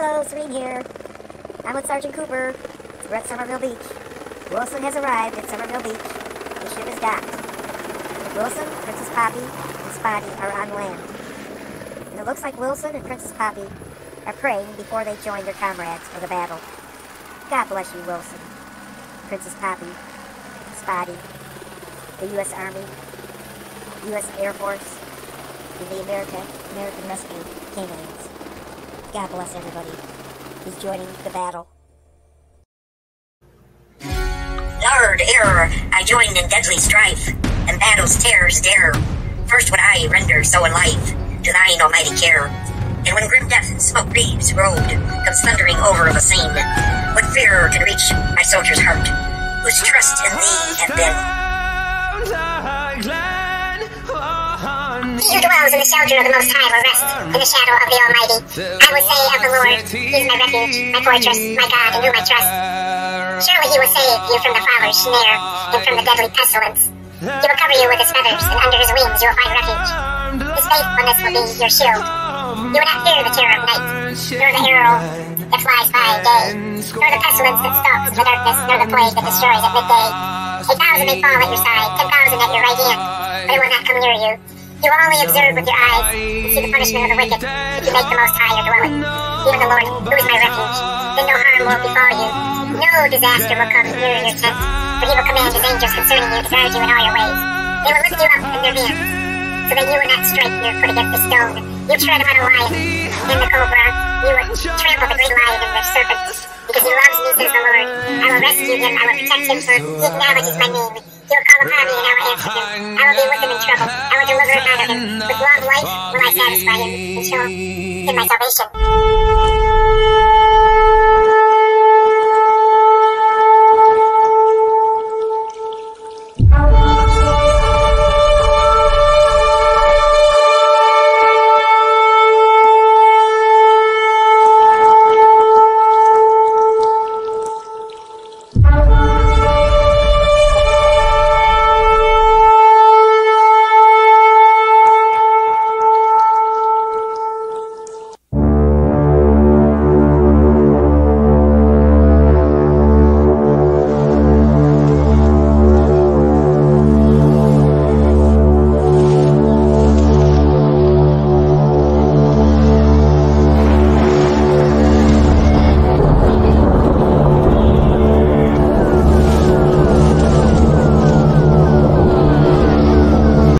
Hello, Serene here. I'm with Sergeant Cooper. We're at Somerville Beach. Wilson has arrived at Somerville Beach. The ship is docked. Wilson, Princess Poppy, and Spotty are on land. And it looks like Wilson and Princess Poppy are praying before they join their comrades for the battle. God bless you, Wilson, Princess Poppy, Spotty, the U.S. Army, U.S. Air Force, and the American Rescue Canines. God bless everybody who's joining the battle. Lord, ere I joined in deadly strife, and battle's terrors dare, first would I render so in life to thine almighty care. And when grim death and smoke wreaths road comes thundering over the scene, what fear can reach my soldier's heart, whose trust in thee hath been? He who dwells in the shelter of the Most High will rest in the shadow of the Almighty. I will say of the Lord, He is my refuge, my fortress, my God, in whom I trust. Surely He will save you from the fowler's snare and from the deadly pestilence. He will cover you with His feathers, and under His wings you will find refuge. His faithfulness will be your shield. You will not fear the terror of night, nor the arrow that flies by day, nor the pestilence that stalks in the darkness, nor the plague that destroys at midday. 1,000 may fall at your side, 10,000 at your right hand, but it will not come near you. You will only observe with your eyes and see the punishment of the wicked if you make the Most High your dwelling. Even the Lord, who is my refuge, then no harm will befall you. No disaster will come near your tent, for He will command His angels concerning you to guard you in all your ways. They will lift you up in their hands, so that you will not strike your foot against the stone. You tread upon a lion and the cobra. You will trample the great lion and the serpent. Because He loves me, says the Lord. I will rescue Him. I will protect Him, for He acknowledges my name. He will call upon me, and I will answer Him. I will be with Him in trouble. I will deliver Him out of Him. With long life will I satisfy Him and show Him my salvation.